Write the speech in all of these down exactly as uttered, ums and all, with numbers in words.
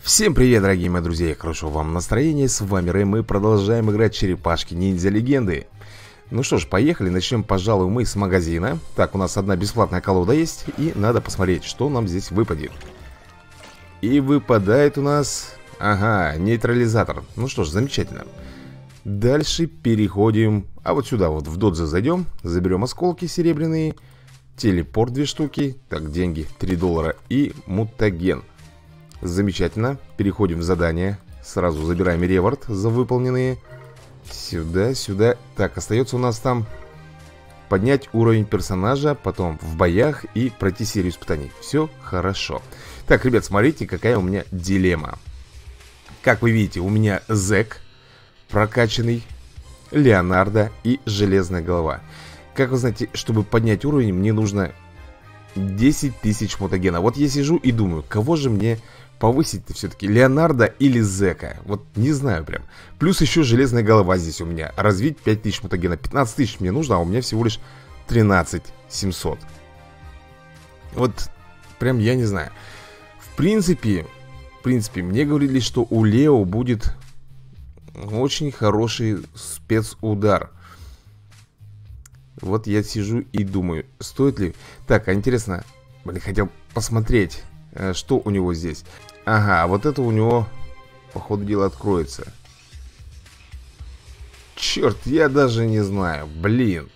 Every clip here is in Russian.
Всем привет, дорогие мои друзья, хорошего вам настроения, с вами Рэй, мы продолжаем играть черепашки ниндзя легенды. Ну что ж, поехали, начнем, пожалуй, мы с магазина. Так, у нас одна бесплатная колода есть, и надо посмотреть, что нам здесь выпадет. И выпадает у нас, ага, нейтрализатор. Ну что ж, замечательно. Дальше переходим, а вот сюда вот в додзе зайдем, заберем осколки серебряные, телепорт две штуки, так, деньги три доллара и мутаген. Замечательно, переходим в задание. Сразу забираем реворд за выполненные. Сюда, сюда. Так, остается у нас там поднять уровень персонажа, потом в боях и пройти серию испытаний. Все хорошо. Так, ребят, смотрите, какая у меня дилемма. Как вы видите, у меня Зек прокачанный, Леонардо и Железная голова. Как вы знаете, чтобы поднять уровень, мне нужно десять тысяч мутагена. Вот я сижу и думаю, кого же мне повысить-то все-таки, Леонардо или Зека? Вот не знаю прям. Плюс еще Железная голова здесь у меня. Развить пять тысяч мутагена. пятнадцать тысяч мне нужно, а у меня всего лишь тринадцать семьсот. Вот прям я не знаю. В принципе, в принципе, мне говорили, что у Лео будет очень хороший спецудар. Вот я сижу и думаю, стоит ли... Так, а интересно, блин, хотел посмотреть, что у него здесь. Ага, вот это у него, по ходу дела, откроется. Черт, я даже не знаю, блин.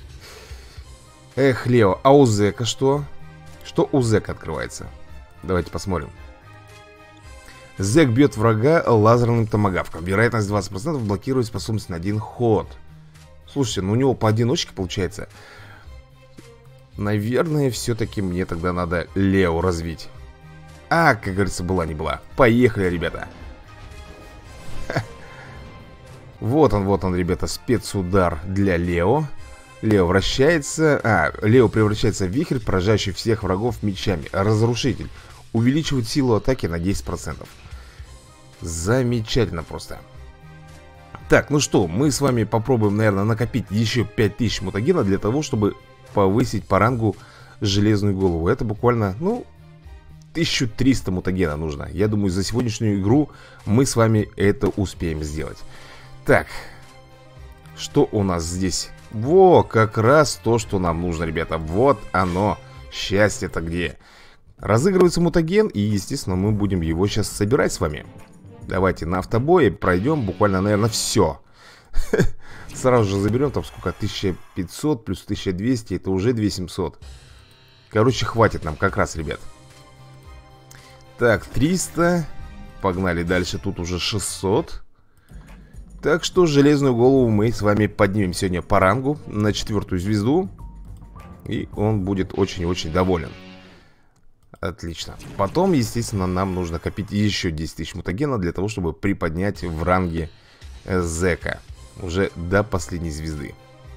Эх, Лео, а у Зека что? Что у Зека открывается? Давайте посмотрим. Зек бьет врага лазерным томагавком. Вероятность двадцать процентов, блокирует способность на один ход. Слушайте, ну у него поодиночке получается. Наверное, все-таки мне тогда надо Лео развить. А, как говорится, была не была. Поехали, ребята. Ха. Вот он, вот он, ребята, спецудар для Лео. Лео вращается. А, Лео превращается в вихрь, поражающий всех врагов мечами. Разрушитель. Увеличивает силу атаки на десять процентов. Замечательно просто. Так, ну что, мы с вами попробуем, наверное, накопить еще пять тысяч мутагена для того, чтобы повысить по рангу Железную голову. Это буквально, ну, тысяча триста мутагена нужно. Я думаю, за сегодняшнюю игру мы с вами это успеем сделать. Так, что у нас здесь? Во, как раз то, что нам нужно, ребята. Вот оно, счастье-то где. Разыгрывается мутаген, и, естественно, мы будем его сейчас собирать с вами. Давайте на автобое пройдем буквально, наверное, все. Сразу же заберем там сколько? тысяча пятьсот плюс тысяча двести, это уже две тысячи семьсот. Короче, хватит нам как раз, ребят. Так, триста. Погнали дальше, тут уже шестьсот. Так что Железную голову мы с вами поднимем сегодня по рангу на четвертую звезду. И он будет очень-очень доволен. Отлично. Потом, естественно, нам нужно копить еще десять тысяч мутагена для того, чтобы приподнять в ранге Зека уже до последней звезды.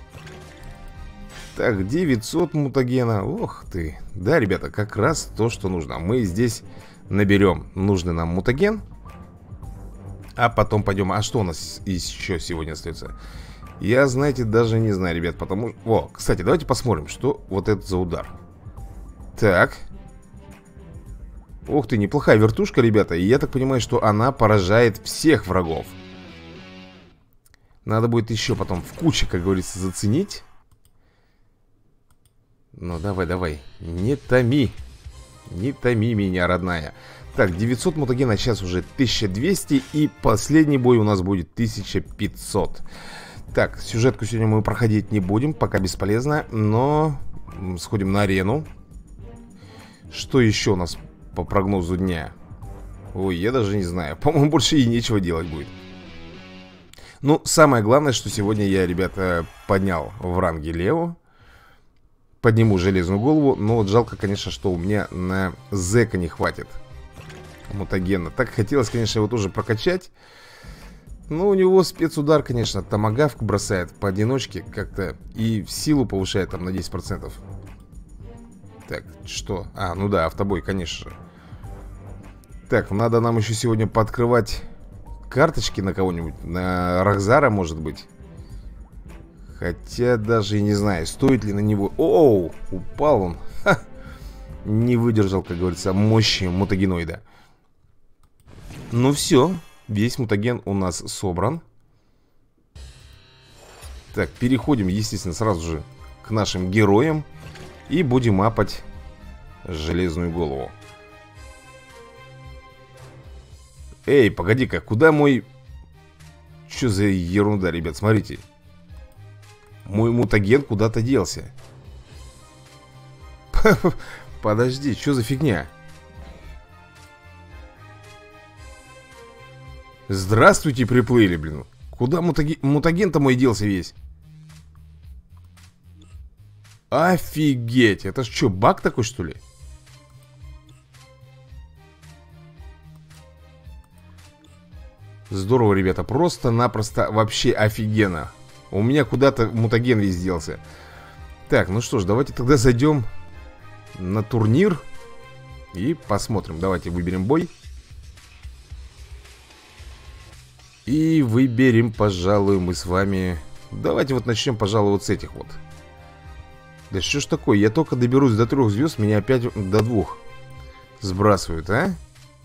Так, девятьсот мутагена. Ох ты. Да, ребята, как раз то, что нужно. Мы здесь наберем нужный нам мутаген. А потом пойдем. А что у нас еще сегодня остается? Я, знаете, даже не знаю, ребят, потому... О, кстати, давайте посмотрим, что вот это за удар. Так. Ух ты, неплохая вертушка, ребята. И я так понимаю, что она поражает всех врагов. Надо будет еще потом в куче, как говорится, заценить. Ну, давай, давай. Не томи. Не томи меня, родная. Так, девятьсот мутагена, сейчас уже тысяча двести. И последний бой у нас будет тысяча пятьсот. Так, сюжетку сегодня мы проходить не будем, пока бесполезно. Но сходим на арену. Что еще у нас по прогнозу дня? Ой, я даже не знаю. По-моему, больше и нечего делать будет. Ну, самое главное, что сегодня я, ребята, поднял в ранге Лео. Подниму Железную голову. Но вот жалко, конечно, что у меня на Зека не хватит мутагена. Так хотелось, конечно, его тоже прокачать. Но у него спецудар, конечно, томагавк бросает поодиночке как-то. И силу повышает там на десять процентов. Так, что? А, ну да, автобой, конечно же. Так, надо нам еще сегодня пооткрывать карточки на кого-нибудь. На Рахзара, может быть. Хотя даже и не знаю, стоит ли на него... Оу, упал он. Ха! Не выдержал, как говорится, мощи мутагеноида. Ну все, весь мутаген у нас собран. Так, переходим, естественно, сразу же к нашим героям. И будем апать железную голову. Эй, погоди-ка, куда мой... Что за ерунда, ребят, смотрите. Мой мутаген куда-то делся. Подожди, что за фигня? Здравствуйте, приплыли, блин. Куда мутаген... мутаген-то мой делся весь? Офигеть, это что, баг такой, что ли? Здорово, ребята, просто-напросто вообще офигенно. У меня куда-то мутаген весь делся. Так, ну что ж, давайте тогда зайдем на турнир и посмотрим. Давайте выберем бой. И выберем, пожалуй, мы с вами... Давайте вот начнем, пожалуй, вот с этих вот. Да что ж такое, я только доберусь до трех звезд, меня опять до двух сбрасывают, а?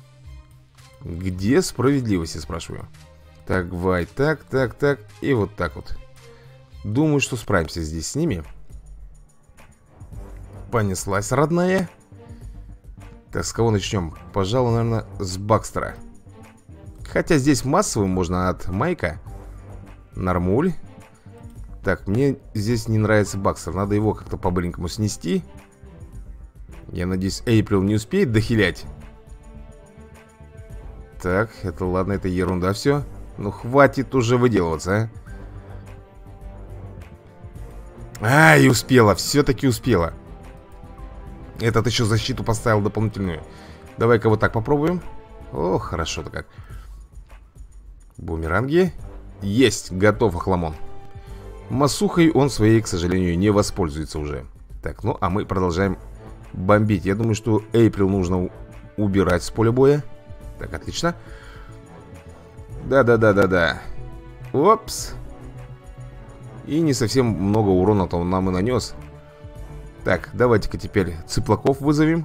Где справедливость, я спрашиваю. Так, давай, так, так, так. И вот так вот. Думаю, что справимся здесь с ними. Понеслась, родная. Так, с кого начнем? Пожалуй, наверное, с Бакстера. Хотя здесь массовым можно от Майка. Нормуль. Так, мне здесь не нравится Бакстер. Надо его как-то по-быренькому снести. Я надеюсь, Эйприл не успеет дохилять. Так, это ладно, это ерунда все. Ну хватит уже выделываться, а. А, и успела, все-таки успела. Этот еще защиту поставил дополнительную. Давай-ка вот так попробуем. О, хорошо-то как. Бумеранги. Есть, готов охламон. Масухой он своей, к сожалению, не воспользуется уже. Так, ну, а мы продолжаем бомбить. Я думаю, что Эйприл нужно убирать с поля боя. Так, отлично. Да-да-да-да-да. Опс. И не совсем много урона-то он нам и нанес. Так, давайте-ка теперь цыплаков вызовем.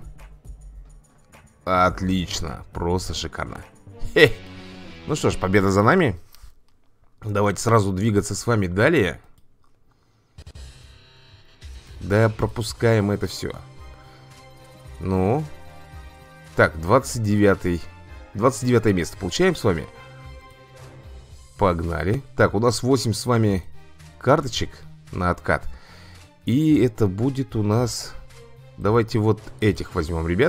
Отлично, просто шикарно. Хе. Ну что ж, победа за нами. Давайте сразу двигаться с вами далее. Да, пропускаем это все. Ну. Так, двадцать девятый. двадцать девятое место получаем с вами. Погнали. Так, у нас восемь с вами карточек на откат. И это будет у нас... Давайте вот этих возьмем, ребят.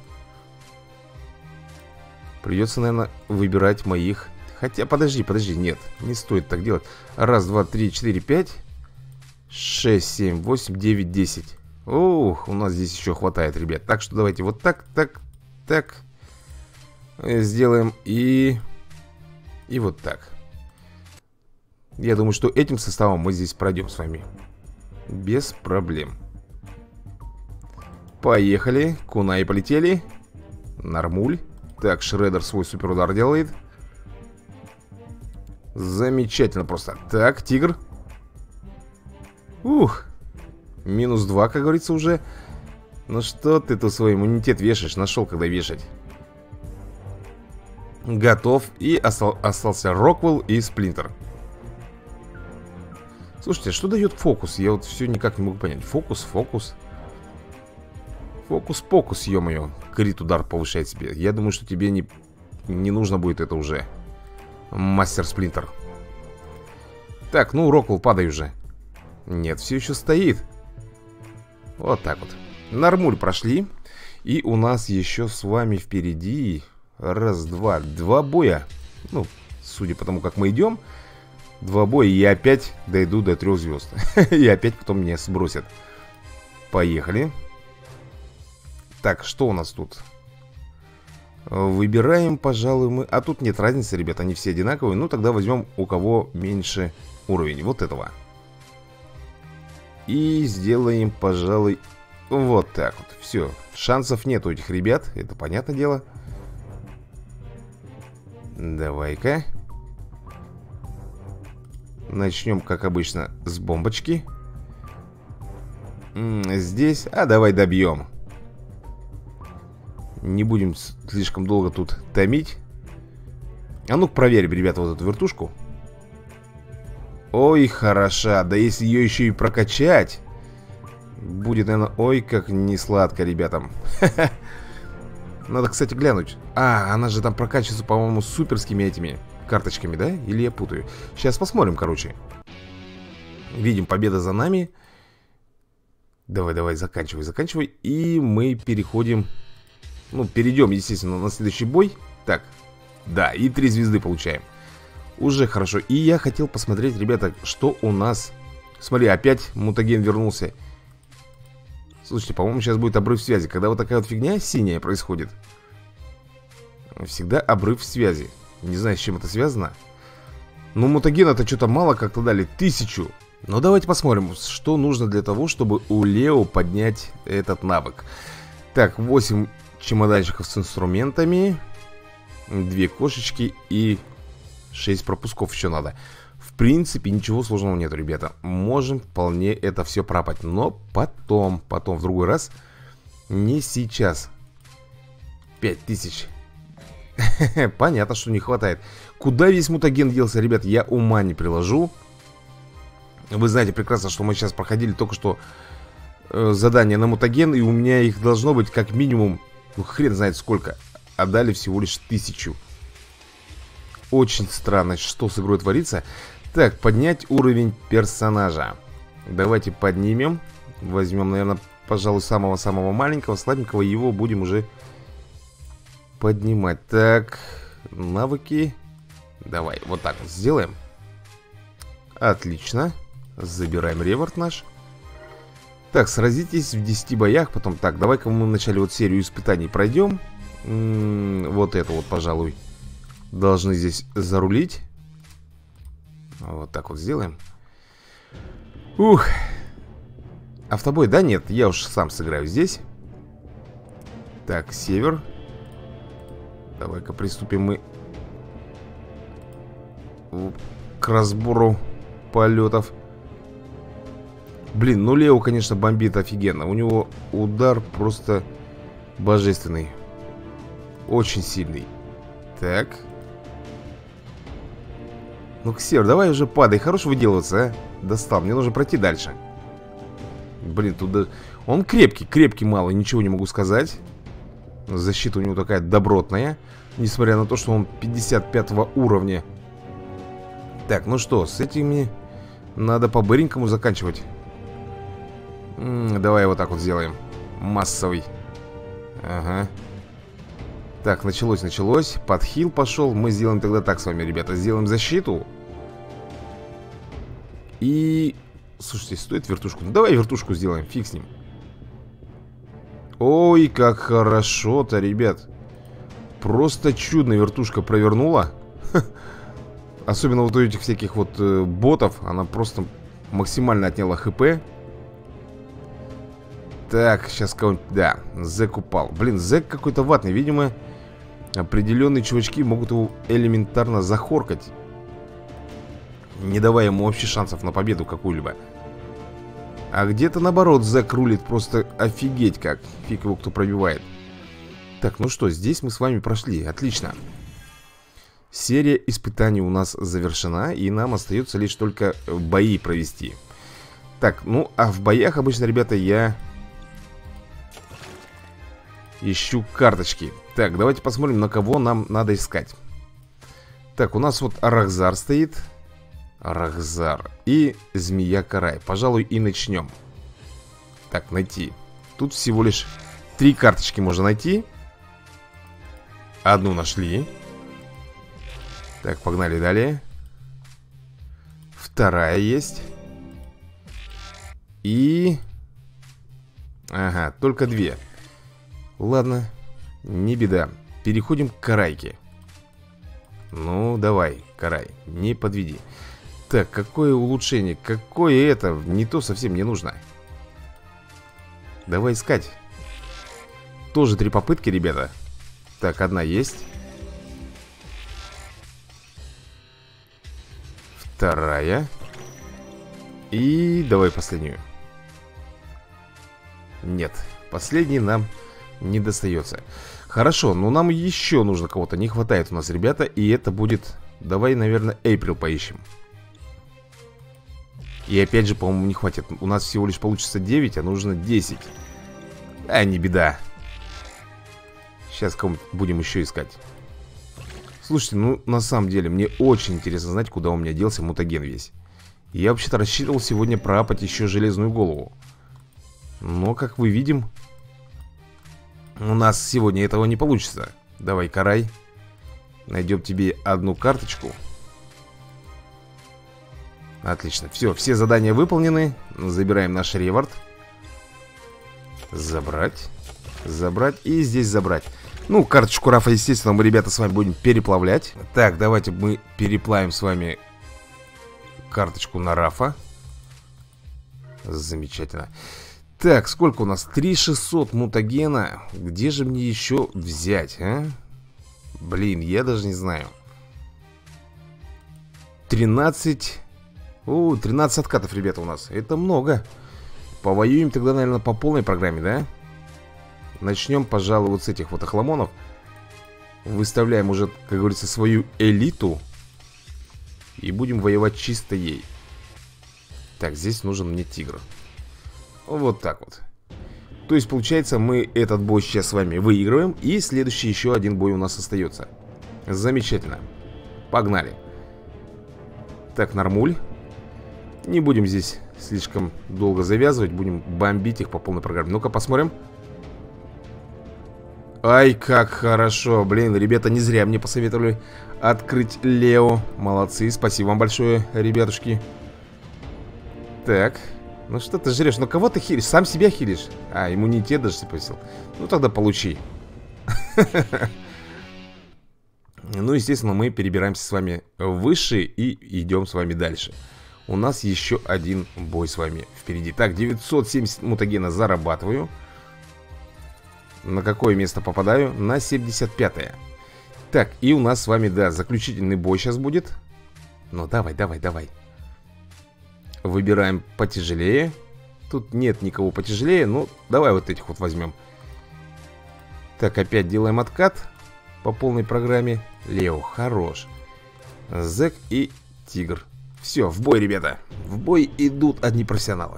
Придется, наверное, выбирать моих. Хотя, подожди, подожди, нет, не стоит так делать. Раз, два, три, четыре, пять, шесть, семь, восемь, девять, десять. Ух, у нас здесь еще хватает, ребят. Так что давайте вот так, так, так сделаем. И... И вот так. Я думаю, что этим составом мы здесь пройдем с вами без проблем. Поехали. Кунаи полетели. Нормуль. Так, Шреддер свой суперудар делает. Замечательно просто. Так, Тигр. Ух. Минус два, как говорится, уже. Ну что ты тут свой иммунитет вешаешь? Нашел, когда вешать. Готов. И остал, остался Роквелл и Сплинтер. Слушайте, что дает фокус? Я вот все никак не могу понять. Фокус, фокус. Фокус-покус, ё-моё. Крит удар повышает себе. Я думаю, что тебе не, не нужно будет это уже. Мастер Сплинтер. Так, ну, Роквелл, падай уже. Нет, все еще стоит. Вот так вот. Нормуль прошли. И у нас еще с вами впереди... Раз, два, два боя. Ну, судя по тому, как мы идем... Два боя, и я опять дойду до трех звезд. И опять потом меня сбросят. Поехали. Так, что у нас тут? Выбираем, пожалуй, мы... А тут нет разницы, ребят, они все одинаковые. Ну, тогда возьмем у кого меньше уровень. Вот этого. И сделаем, пожалуй, вот так вот. Все, шансов нет у этих ребят. Это понятное дело. Давай-ка. Начнем, как обычно, с бомбочки. М -м, здесь... А, давай добьем. Не будем слишком долго тут томить. А ну-ка проверим, ребята, вот эту вертушку. Ой, хороша. Да если ее еще и прокачать, будет, наверное, ой, как не сладко, ребятам. Надо, кстати, глянуть. А, она же там прокачивается, по-моему, суперскими этими карточками, да? Или я путаю? Сейчас посмотрим, короче. Видим, победа за нами. Давай, давай, заканчивай, заканчивай. И мы переходим. Ну, перейдем, естественно, на следующий бой. Так, да, и три звезды получаем. Уже хорошо. И я хотел посмотреть, ребята, что у нас. Смотри, опять мутаген вернулся. Слушайте, по-моему, сейчас будет обрыв связи. Когда вот такая вот фигня синяя происходит, всегда обрыв связи. Не знаю, с чем это связано. Ну, мутагена-то что-то мало как-то дали. Тысячу. Но давайте посмотрим, что нужно для того, чтобы у Лео поднять этот навык. Так, восемь чемоданчиков с инструментами, две кошечки и шесть пропусков еще надо. В принципе, ничего сложного нету, ребята. Можем вполне это все пропать. Но потом, потом, в другой раз. Не сейчас. Пять тысяч. Понятно, что не хватает. Куда весь мутаген делся, ребят, я ума не приложу. Вы знаете прекрасно, что мы сейчас проходили только что э, задание на мутаген. И у меня их должно быть как минимум, ну хрен знает сколько. А дали всего лишь тысячу. Очень странно, что с игрой творится. Так, поднять уровень персонажа. Давайте поднимем. Возьмем, наверное, пожалуй, самого-самого маленького, слабенького. Его будем уже поднимать. Так, навыки. Давай, вот так вот сделаем. Отлично. Забираем реворд наш. Так, сразитесь в десяти боях. Потом, так, давай-ка мы вначале вот серию испытаний пройдем. М-м, вот это вот, пожалуй, должны здесь зарулить. Вот так вот сделаем. Ух. Автобой, да, нет, я уж сам сыграю здесь. Так, север. Давай-ка приступим мы к разбору полетов. Блин, ну Лео, конечно, бомбит офигенно. У него удар просто божественный. Очень сильный. Так. Ну, Ксер, давай уже падай. Хорош выделываться, а? Достал, мне нужно пройти дальше. Блин, туда... Он крепкий, крепкий мало, ничего не могу сказать. Защита у него такая добротная. Несмотря на то, что он пятьдесят пятого уровня. Так, ну что, с этими надо по-быренькому заканчивать. М-м, давай вот так вот сделаем. Массовый. Ага. Так, началось, началось. Подхил пошел. Мы сделаем тогда так с вами, ребята. Сделаем защиту. И... Слушайте, стоит вертушку? Ну, давай вертушку сделаем, фиг с ним. Ой, как хорошо-то, ребят. Просто чудно вертушка провернула. Особенно вот у этих всяких вот э, ботов. Она просто максимально отняла хп. Так, сейчас кого-нибудь... Да, Зэк упал. Блин, Зэк какой-то ватный. Видимо, определенные чувачки могут его элементарно захоркать, не давая ему вообще шансов на победу какую-либо. А где-то наоборот Зэк рулит просто офигеть как. Фиг его кто пробивает. Так, ну что, здесь мы с вами прошли. Отлично. Серия испытаний у нас завершена. И нам остается лишь только бои провести. Так, ну а в боях обычно, ребята, я ищу карточки. Так, давайте посмотрим, на кого нам надо искать. Так, у нас вот Арахзар стоит. Арахзар и Змея Карай. Пожалуй, и начнем. Так, найти. Тут всего лишь три карточки можно найти. Одну нашли. Так, погнали далее. Вторая есть. И... Ага, только две. Ладно, не беда. Переходим к Карайке. Ну, давай, Карай, не подведи. Так, какое улучшение? Какое это? Не то совсем не нужно. Давай искать. Тоже три попытки, ребята. Так, одна есть. Вторая. И давай последнюю. Нет, последний нам не достается. Хорошо, но нам еще нужно кого-то. Не хватает у нас, ребята. И это будет... Давай, наверное, Эйприл поищем. И опять же, по-моему, не хватит. У нас всего лишь получится девять, а нужно десять. А, не беда. Сейчас кого-нибудь будем еще искать. Слушайте, ну, на самом деле, мне очень интересно знать, куда у меня делся мутаген весь. Я вообще-то рассчитывал сегодня проапать еще железную голову. Но, как вы видим, у нас сегодня этого не получится. Давай, карай. Найдем тебе одну карточку. Отлично, все, все задания выполнены. Забираем наш ревард. Забрать. Забрать и здесь забрать. Ну, карточку Рафа, естественно, мы, ребята, с вами будем переплавлять. Так, давайте мы переплавим с вами карточку на Рафа. Замечательно. Так, сколько у нас? три тысячи шестьсот мутагена. Где же мне еще взять, а? Блин, я даже не знаю. тринадцать... О, тринадцать откатов, ребята, у нас. Это много. Повоюем тогда, наверное, по полной программе, да? Начнем, пожалуй, вот с этих вот охламонов. Выставляем уже, как говорится, свою элиту. И будем воевать чисто ей. Так, здесь нужен мне тигр. Вот так вот. То есть, получается, мы этот бой сейчас с вами выигрываем. И следующий еще один бой у нас остается. Замечательно. Погнали. Так, нормуль. Не будем здесь слишком долго завязывать. Будем бомбить их по полной программе. Ну-ка, посмотрим. Ай, как хорошо. Блин, ребята, не зря мне посоветовали открыть Лео. Молодцы, спасибо вам большое, ребятушки. Так. Ну что ты жрешь? Ну кого ты хилишь? Сам себя хилишь? А, иммунитет даже спросил. Ну тогда получи. Ну, естественно, мы перебираемся с вами выше и идем с вами дальше. У нас еще один бой с вами впереди. Так, девятьсот семьдесят мутагена зарабатываю. На какое место попадаю? На семьдесят пятое. Так, и у нас с вами, да, заключительный бой сейчас будет. Ну, давай, давай, давай. Выбираем потяжелее. Тут нет никого потяжелее. Ну, давай вот этих вот возьмем. Так, опять делаем откат по полной программе. Лео, хорош. Зэк и Тигр. Все, в бой, ребята. В бой идут одни профессионалы.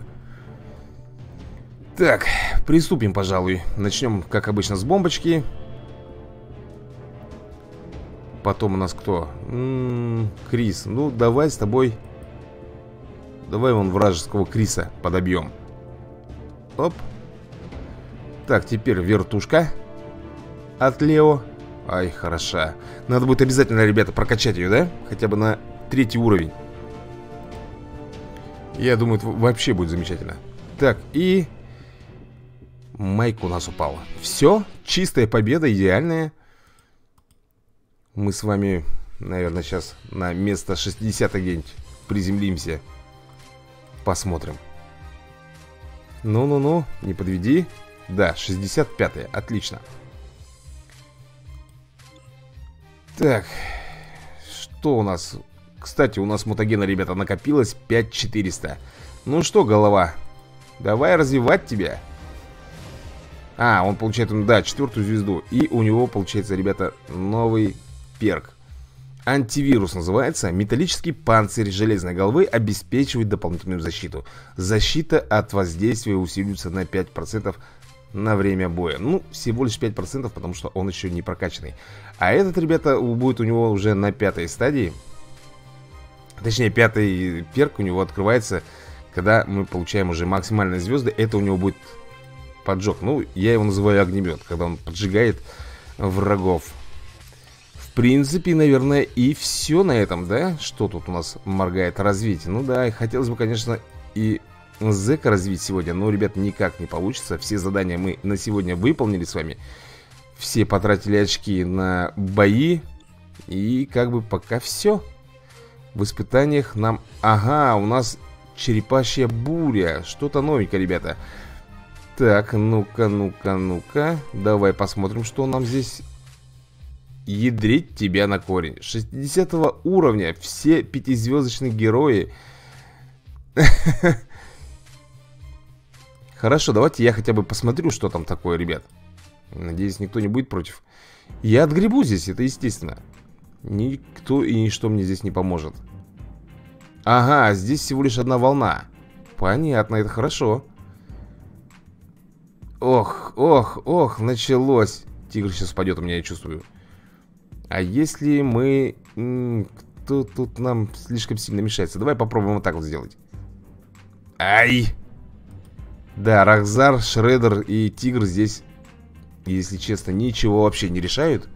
Так, приступим, пожалуй. Начнем, как обычно, с бомбочки. Потом у нас кто? М-м, Крис. Ну, давай с тобой. Давай вон вражеского Криса подобьем. Оп. Так, теперь вертушка от Лео. Ай, хороша. Надо будет обязательно, ребята, прокачать ее, да? Хотя бы на третий уровень. Я думаю, это вообще будет замечательно. Так, и... Майк у нас упала. Все, чистая победа, идеальная. Мы с вами, наверное, сейчас на место шестидесятое где-нибудь приземлимся. Посмотрим. Ну-ну-ну, не подведи. Да, шестьдесят пятое, отлично. Так, что у нас? Кстати, у нас мутагена, ребята, накопилось пять тысяч четыреста. Ну что, голова, давай развивать тебя. А, он получает, да, четвертую звезду. И у него, получается, ребята, новый перк. Антивирус называется. Металлический панцирь железной головы обеспечивает дополнительную защиту. Защита от воздействия усиливается на пять процентов на время боя. Ну, всего лишь пять процентов, потому что он еще не прокачанный. А этот, ребята, будет у него уже на пятой стадии. Точнее, пятый перк у него открывается, когда мы получаем уже максимальные звезды. Это у него будет поджог. Ну, я его называю огнемет, когда он поджигает врагов. В принципе, наверное, и все на этом, да? Что тут у нас моргает? Развитие. Ну да, хотелось бы, конечно, и зэка развить сегодня. Но, ребят, никак не получится. Все задания мы на сегодня выполнили с вами. Все потратили очки на бои. И как бы пока все. В испытаниях нам... Ага, у нас черепашья буря. Что-то новенькое, ребята. Так, ну-ка, ну-ка, ну-ка. Давай посмотрим, что нам здесь... Ядрить тебя на корень. шестидесятого уровня. Все пятизвездочные герои. Хорошо, давайте я хотя бы посмотрю, что там такое, ребят. Надеюсь, никто не будет против. Я отгребу здесь, это естественно. Никто и ничто мне здесь не поможет. Ага, здесь всего лишь одна волна. Понятно, это хорошо. Ох, ох, ох, началось. Тигр сейчас упадет у меня, я чувствую. А если мы... Кто тут нам слишком сильно мешается? Давай попробуем вот так вот сделать. Ай! Да, Рахзар, Шреддер и Тигр здесь, если честно, ничего вообще не решают.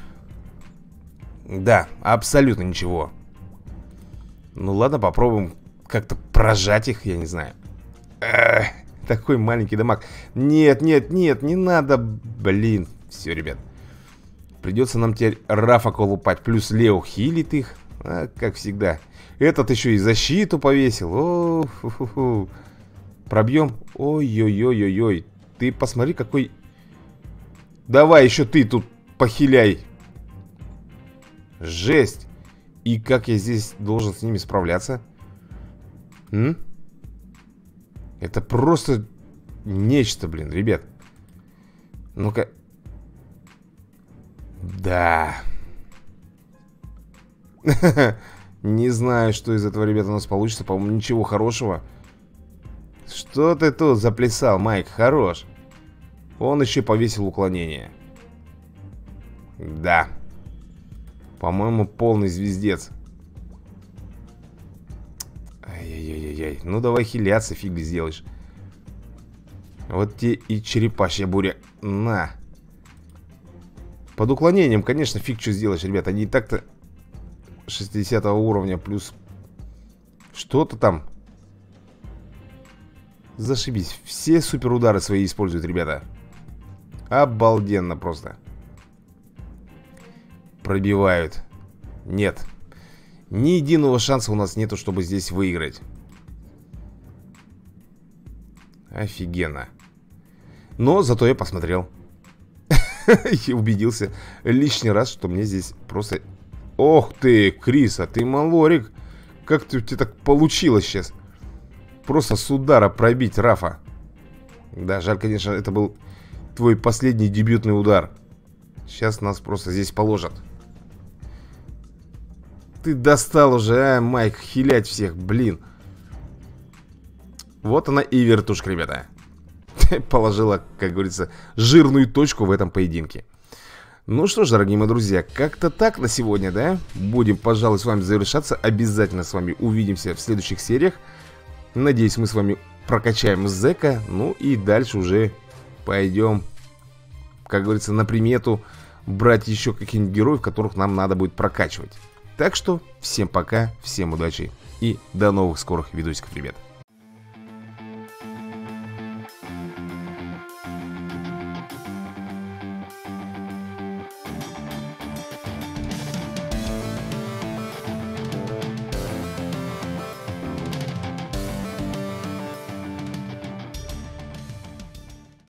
Да, абсолютно ничего. Ну ладно, попробуем как-то прожать их, я не знаю. Эх, такой маленький дамаг. Нет, нет, нет, не надо. Блин, все, ребят. Придется нам теперь Рафа колупать. Плюс Лео хилит их, а, как всегда. Этот еще и защиту повесил. О, фу -фу -фу. Пробьем. Ой-ой-ой-ой-ой. Ты посмотри, какой... Давай еще ты тут похиляй. Жесть. И как я здесь должен с ними справляться? М? Это просто нечто, блин, ребят. Ну-ка. Да. Не знаю, что из этого, ребята, у нас получится. По-моему, ничего хорошего. Что ты тут заплясал, Майк? Хорош. Он еще повесил уклонение. Да. По-моему, полный звездец. Ай-яй-яй-яй. Ну, давай хиляться, фиг сделаешь. Вот те и черепашья буря. На. Под уклонением, конечно, фиг что сделаешь, ребята. Они и так-то шестидесятого уровня плюс что-то там. Зашибись. Все суперудары свои используют, ребята. Обалденно просто. Пробивают. Нет. Ни единого шанса у нас нету, чтобы здесь выиграть. Офигенно. Но зато я посмотрел. И убедился лишний раз, что мне здесь просто... Ох ты, Крис, а ты малорик. Как ты, у тебя так получилось сейчас? Просто с удара пробить Рафа. Да, жаль, конечно, это был твой последний дебютный удар. Сейчас нас просто здесь положат. Ты достал уже, а, Майк, хилять всех, блин. Вот она и вертушка, ребята. Положила, как говорится, жирную точку в этом поединке. Ну что ж, дорогие мои друзья, как-то так на сегодня, да? Будем, пожалуй, с вами завершаться. Обязательно с вами увидимся в следующих сериях. Надеюсь, мы с вами прокачаем Зека. Ну и дальше уже пойдем, как говорится, на примету брать еще каких-нибудь героев, которых нам надо будет прокачивать. Так что всем пока, всем удачи и до новых скорых видосиков, ребят.